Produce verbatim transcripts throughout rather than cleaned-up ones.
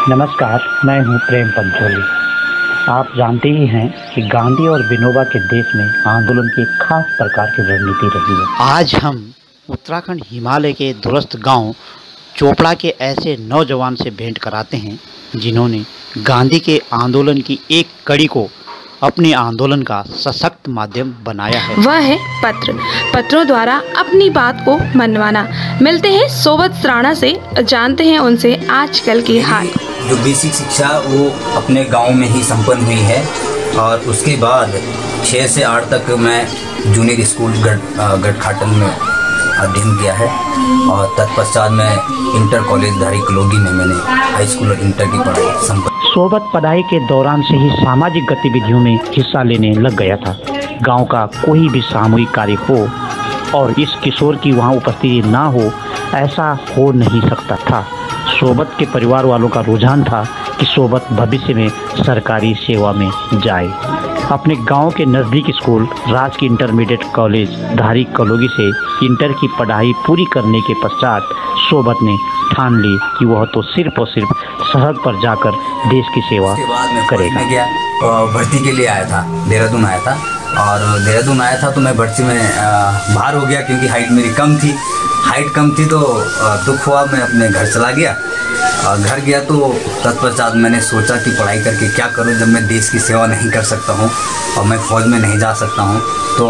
नमस्कार, मैं हूं प्रेम पंचोली। आप जानते ही हैं कि गांधी और विनोबा के देश में आंदोलन की एक खास प्रकार की रणनीति रही है। आज हम उत्तराखंड हिमालय के दूरस्थ गांव चोपड़ा के ऐसे नौजवान से भेंट कराते हैं जिन्होंने गांधी के आंदोलन की एक कड़ी को अपने आंदोलन का सशक्त माध्यम बनाया है। वह है पत्र। पत्रों द्वारा अपनी बात को मनवाना। मिलते हैं सोबत राणा से, जानते हैं उनसे आजकल के हाल। जो बेसिक शिक्षा वो अपने गांव में ही संपन्न हुई है और उसके बाद छः से आठ तक मैं जूनियर स्कूल गढ़ गढ़खाटन में अध्ययन किया है और तत्पश्चात मैं इंटर कॉलेज धारी कलोगी में मैंने हाई स्कूल और इंटर की पढ़ाई संपन्न। सोबत पढ़ाई के दौरान से ही सामाजिक गतिविधियों में हिस्सा लेने लग गया था। गांव का कोई भी सामूहिक कार्य हो और इस किशोर की वहां उपस्थिति ना हो, ऐसा हो नहीं सकता था। सोबत के परिवार वालों का रुझान था कि सोबत भविष्य में सरकारी सेवा में जाए। अपने गांव के नज़दीक स्कूल राजकीय इंटरमीडिएट कॉलेज धारी कलोगी से इंटर की पढ़ाई पूरी करने के पश्चात सोबत ने ठान ली कि वह तो सिर्फ और सिर्फ सरहद पर जाकर देश की सेवा करेगा। मैं गया भर्ती के लिए आया था, देहरादून आया था और देहरादून आया था तो मैं भर्ती में बाहर हो गया क्योंकि हाइट मेरी कम थी। हाइट कम थी तो दुख हुआ, मैं अपने घर चला गया। घर गया तो तत्पश्चात मैंने सोचा कि पढ़ाई करके क्या करूं जब मैं देश की सेवा नहीं कर सकता हूं और मैं फ़ौज में नहीं जा सकता हूं, तो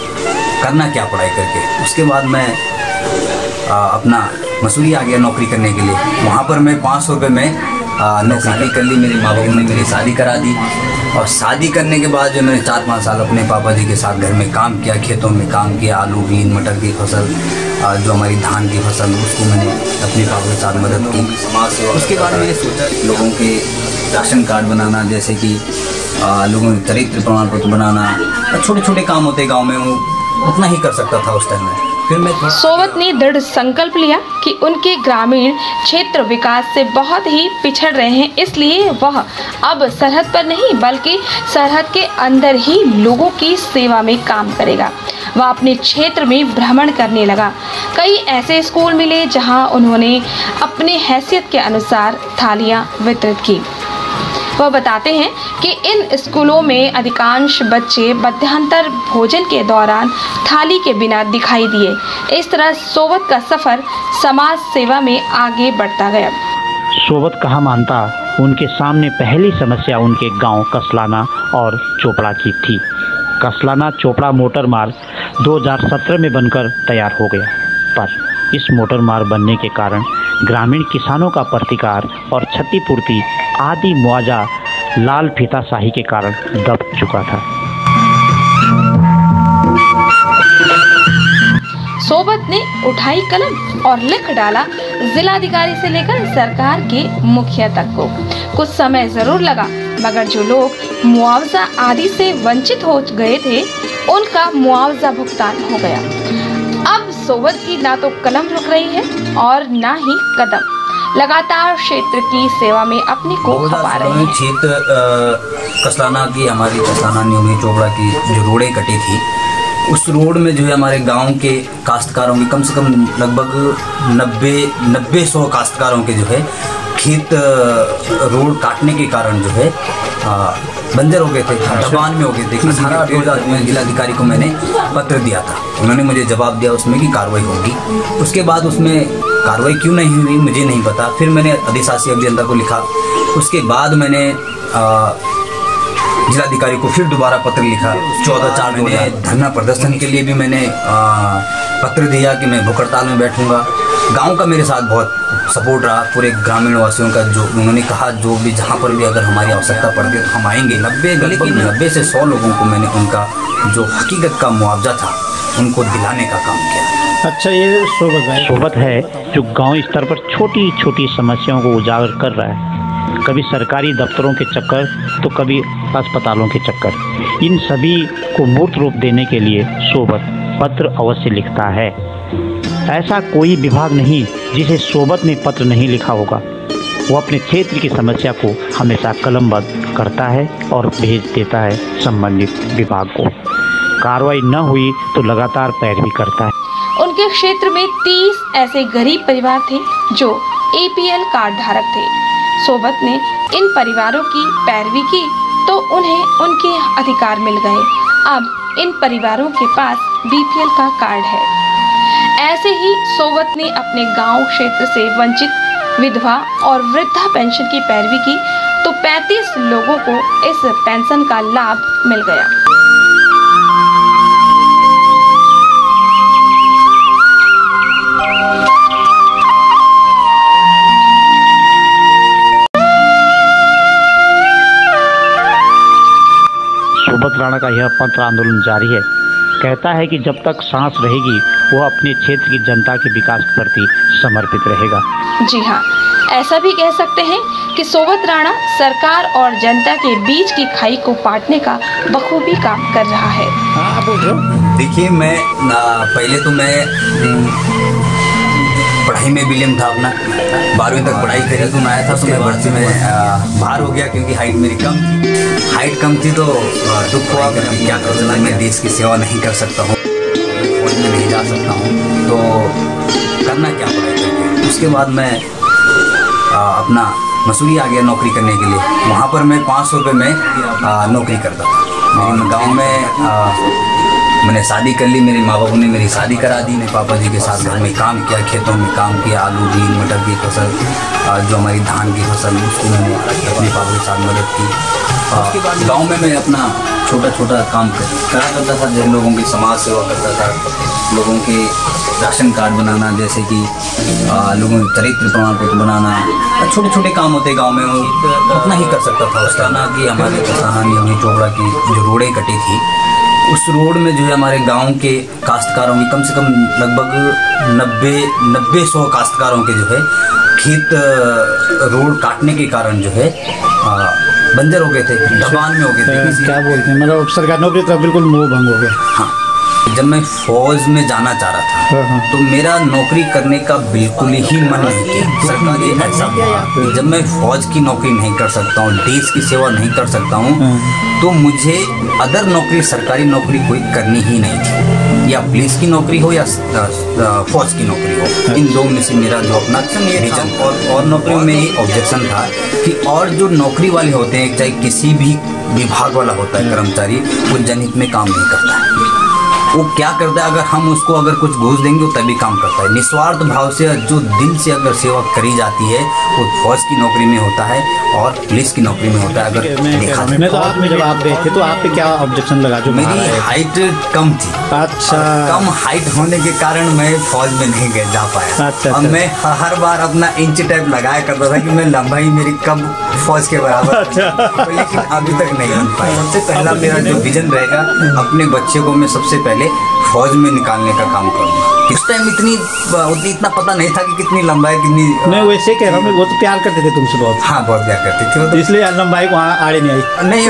करना क्या पढ़ाई करके। उसके बाद मैं आ, अपना मसूरी आ गया नौकरी करने के लिए। वहाँ पर मैं पाँच सौ रुपये में नौकरी कर ली। मेरी माँ बाप ने मेरी शादी करा दी और शादी करने के बाद जो मैंने चार पाँच साल अपने पापा जी के साथ घर में काम किया, खेतों में काम किया, आलू बीन मटर की फसल, जो हमारी धान की फसल, उसको मैंने अपने पापा के साथ मदद की, समाज सेवा। उसके बाद मैंने सोचा लोगों के राशन कार्ड बनाना, जैसे कि लोगों के चरित्र प्रमाण पत्र बनाना, छोटे छोटे काम होते गाँव में, वो उतना ही कर सकता था उस टाइम में। फिर मैं सोबत ने दृढ़ संकल्प लिया कि उनके ग्रामीण क्षेत्र विकास से बहुत ही पिछड़ रहे हैं, इसलिए वह अब सरहद पर नहीं बल्कि सरहद के अंदर ही लोगों की सेवा में काम करेगा। वह अपने क्षेत्र में भ्रमण करने लगा। कई ऐसे स्कूल मिले जहां उन्होंने अपने हैसियत के अनुसार थालियां वितरित की। वह बताते हैं कि इन स्कूलों में अधिकांश बच्चे मध्यांतर भोजन के दौरान थाली के बिना दिखाई दिए। इस तरह सोबत का सफ़र समाज सेवा में आगे बढ़ता गया। सोबत कहा मानता उनके सामने पहली समस्या उनके गांव कसलाना और चोपड़ा की थी। कसलाना चोपड़ा मोटर मार्ग दो हज़ार सत्रह में बनकर तैयार हो गया, पर इस मोटर मार्ग बनने के कारण ग्रामीण किसानों का प्रतिकार और क्षतिपूर्ति आदि मुआवजा लाल फीताशाही के कारण दब चुका था। सोबत ने उठाई कलम और लिख डाला जिलाधिकारी से लेकर सरकार के मुखिया तक को। कुछ समय जरूर लगा, मगर जो लोग मुआवजा आदि से वंचित हो गए थे उनका मुआवजा भुगतान हो गया। अब सोबत की ना तो कलम रुक रही है और ना ही कदम, लगातार क्षेत्र की सेवा में अपने को खपा रहे हैं। क्षेत्र कसलाना की, हमारी कसलाना न्यूमी चोपड़ा की जो रोडें कटी थी, उस रोड में जो है हमारे गांव के काश्तकारों के कम से कम लगभग नब्बे नब्बे सौ काश्तकारों के जो है खेत रोड काटने के कारण जो है बंजर हो गए थे, दबान में हो गए थे। सारा जिलाधिकारी को मैंने पत्र दिया था, उन्होंने मुझे जवाब दिया उसमें कि कार्रवाई होगी। उसके बाद उसमें कार्रवाई क्यों नहीं हुई मुझे नहीं पता। फिर मैंने अधिशासी अभियंता को लिखा, उसके बाद मैंने जिलाधिकारी को फिर दोबारा पत्र लिखा। चौदह चार मैंने धरना प्रदर्शन के लिए भी मैंने आ, पत्र दिया कि मैं भूख हड़ताल में बैठूंगा। गांव का मेरे साथ बहुत सपोर्ट रहा, पूरे ग्रामीण वासियों का। जो उन्होंने कहा जो भी जहां पर भी अगर हमारी आवश्यकता पड़ती है तो हम आएंगे। नब्बे गली की नब्बे से सौ लोगों को मैंने उनका जो हकीकत का मुआवजा था उनको दिलाने का काम किया। अच्छा, ये सोबत है सोबत है जो गांव स्तर पर छोटी छोटी समस्याओं को उजागर कर रहा है। कभी सरकारी दफ्तरों के चक्कर तो कभी अस्पतालों के चक्कर। इन सभी को मूर्त रूप देने के लिए सोबत पत्र अवश्य लिखता है। ऐसा कोई विभाग नहीं जिसे सोबत ने पत्र नहीं लिखा होगा। वो अपने क्षेत्र की समस्या को हमेशा कलमबद्ध करता है और भेज देता है संबंधित विभाग को। कार्रवाई न हुई तो लगातार पैरवी करता है। उनके क्षेत्र में तीस ऐसे गरीब परिवार थे जो ए पी एल कार्ड धारक थे। सोबत ने इन परिवारों की पैरवी की तो उन्हें उनके अधिकार मिल गए। अब इन परिवारों के पास बीपीएल का कार्ड है। ऐसे ही सोबत ने अपने गांव क्षेत्र से वंचित विधवा और वृद्धा पेंशन की पैरवी की तो पैंतीस लोगों को इस पेंशन का लाभ मिल गया। सोबत राणा का यह पथ आंदोलन जारी है। कहता है कि जब तक सांस रहेगी वह अपने क्षेत्र की जनता के विकास के प्रति समर्पित रहेगा। जी हाँ, ऐसा भी कह सकते हैं कि सोबत राणा सरकार और जनता के बीच की खाई को पाटने का बखूबी काम कर रहा है। हाँ, बोल रहे हो। देखिए, मैं पहले तो मैं पढ़ाई में विलियम था अपना, बारहवीं तक पढ़ाई करी तो मैं आया था तो मैं भर्ती में बाहर हो गया क्योंकि हाइट मेरी कम थी हाइट कम थी तो दुख हुआ। मैं क्या कर सकता, मैं देश की सेवा नहीं कर सकता हूँ, फौज में नहीं जा सकता हूँ, तो करना क्या पड़ेगा करके। उसके बाद मैं आ, अपना मसूरी आ गया नौकरी करने के लिए। वहाँ पर मैं पाँच सौ रुपये में आ, नौकरी करता था। और गाँव में आ, मैंने शादी कर ली, मेरे माँ बाप ने मेरी शादी करा दी। मैं पापा जी के साथ घर में काम किया, खेतों में काम किया, आलू भी, मटर की फसल, जो हमारी धान की फसल, उसको मैंने अपने पापा के साथ मदद की। उसके बाद गांव में मैं अपना छोटा छोटा काम करा करता था, जैसे लोगों की समाज सेवा करता था, लोगों के राशन कार्ड बनाना, जैसे कि लोगों के चरित्र प्रमाण पत्र बनाना, छोटे छोटे काम होते गांव में, वो अपना ही कर सकता था। उसका ना कि हमारे किसान यमुनी चोपड़ा की जो रोडें कटी थी, उस रोड में जो है हमारे गांव के काश्तकारों की कम से कम लगभग नब्बे नब्बे सौ काश्तकारों के जो है खेत रोड काटने के कारण जो है बंजर हो गए थे, ढबान में हो गए थे। क्या बोलते हैं, मतलब सरकारी नौकरी तो बिल्कुल मोह भंग हो गया। हाँ, जब मैं फौज में जाना चाह रहा था तो मेरा नौकरी करने का बिल्कुल ही मन नहीं किया। सरकारी ऐसा हुआ कि जब मैं फौज की नौकरी नहीं कर सकता हूँ, देश की सेवा नहीं कर सकता हूँ, तो मुझे अदर नौकरी, सरकारी नौकरी कोई करनी ही नहीं थी। या पुलिस की नौकरी हो या फौज की नौकरी हो, इन दो में से मेरा जो अपना रीजन और और नौकरी में ही ऑब्जेक्शन था कि और जो नौकरी वाले होते हैं, चाहे किसी भी विभाग वाला होता है कर्मचारी, वो जनहित में काम नहीं करता है। वो क्या करता है, अगर हम उसको अगर कुछ घूस देंगे वो तभी काम करता है। निस्वार्थ भाव से जो दिल से अगर सेवा करी जाती है वो फौज की नौकरी में होता है और पुलिस की नौकरी में होता है। अगर देखा मैं तो आप में जब आप गए थे तो आप पे क्या ऑब्जेक्शन लगा? जो मेरी हाइट कम थी। अच्छा, कम हाइट होने के कारण मैं फौज में नहीं गया जा पाया। अच्छा, और मैं हर बार अपना इंच टैप लगाया करता था कि मैं लंबाई मेरी कम फौज के बराबर। अच्छा। लेकिन अभी तक नहीं बन पाया। सबसे पहला मेरा जो विजन रहेगा, अपने बच्चे को मैं सबसे पहले फौज में निकालने का काम करूँगा। इस टाइम इतनी उतनी इतना पता नहीं था कि कितनी लंबाई कितनी। मैं वैसे कह रहा हूँ, वो तो प्यार करते थे तुमसे बहुत। हाँ, बहुत प्यार करते थे वो तो, इसलिए लंबाई को वहाँ आड़े नहीं आई। नहीं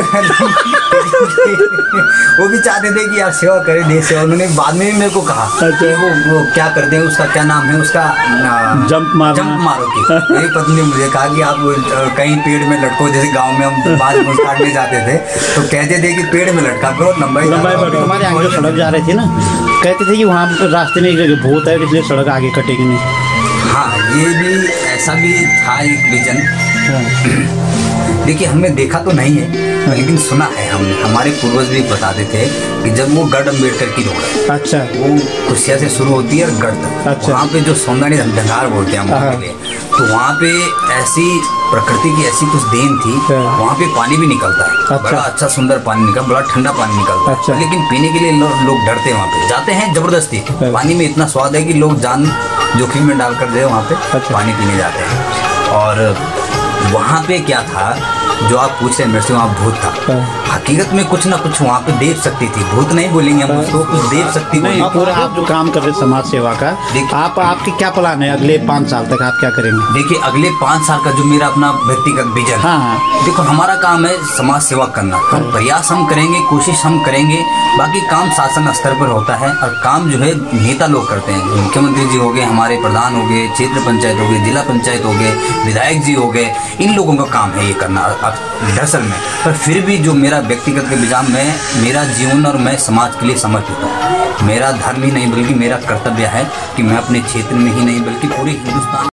वो भी चाहते थे कि आप सेवा करें, देश सेवा। उन्होंने बाद में भी मेरे को कहा कि वो वो क्या करते हैं, उसका क्या नाम है, उसका जंप मारो जंप मारो की। मेरी पत्नी ने मुझे कहा कि आप कहीं पेड़ में लटको, जैसे गांव में हम बाल मूछ काटने जाते थे तो कहते थे कि पेड़ में लटका करो, लंबाई लंबाई बढ़ो। हमारे आगे जो सड़क जा रही थी ना, कहते थे कि वहाँ रास्ते में एक जगह भूत है, इसलिए सड़क आगे कटेगी नहीं। हाँ, ये भी ऐसा भी था एक विजन। देखिए, हमने देखा तो नहीं है लेकिन सुना है हमने, हमारे पूर्वज भी बताते थे कि जब वो गढ़ अम्बेडकर की रोड है, अच्छा, वो कुसिया से शुरू होती है और गढ़ तक, अच्छा, वहाँ पे जो सौंदर्य ढंगार बोलते हैं हम वहाँ के लिए, तो वहाँ पे ऐसी प्रकृति की ऐसी कुछ देन थी, वहाँ पे पानी भी निकलता है। अच्छा। बड़ा अच्छा सुंदर पानी निकल, बड़ा ठंडा पानी निकलता है। अच्छा। लेकिन पीने के लिए लो, लोग डरते हैं, वहाँ पे जाते हैं जबरदस्ती। पानी में इतना स्वाद है कि लोग जान जोखिम में डालकर जो है वहाँ पे अच्छा। पानी पीने जाते हैं। और वहाँ पे क्या था जो आप पूछ रहे हैं मेरे से, वहाँ भूत था। हकीकत में कुछ ना कुछ वहाँ पे देव शक्ति थी, भूत नहीं बोलेंगे हम उसको, कुछ देव शक्ति बोलेंगे। पूरा आप जो काम कर रहे हैं समाज सेवा का, आप आपके क्या प्लान है अगले पाँच साल तक, आप क्या करेंगे? देखिए, अगले पाँच साल का जो मेरा अपना व्यक्तिगत विजन, हाँ, देखो हमारा काम है समाज सेवा करना। हाँ। प्रयास हम करेंगे, कोशिश हम करेंगे, बाकी काम शासन स्तर पर होता है और काम जो है नेता लोग करते हैं। मुख्यमंत्री जी हो गए, हमारे प्रधान हो गए, क्षेत्र पंचायत हो गए, जिला पंचायत हो गए, विधायक जी हो गए, इन लोगों का काम है ये करना दरअसल में। पर फिर भी जो मेरा व्यक्तिगत के विजन में, मेरा जीवन और मैं समाज के लिए समर्पित हूँ। मेरा धर्म ही नहीं बल्कि मेरा कर्तव्य है कि मैं अपने क्षेत्र में ही नहीं बल्कि पूरे हिंदुस्तान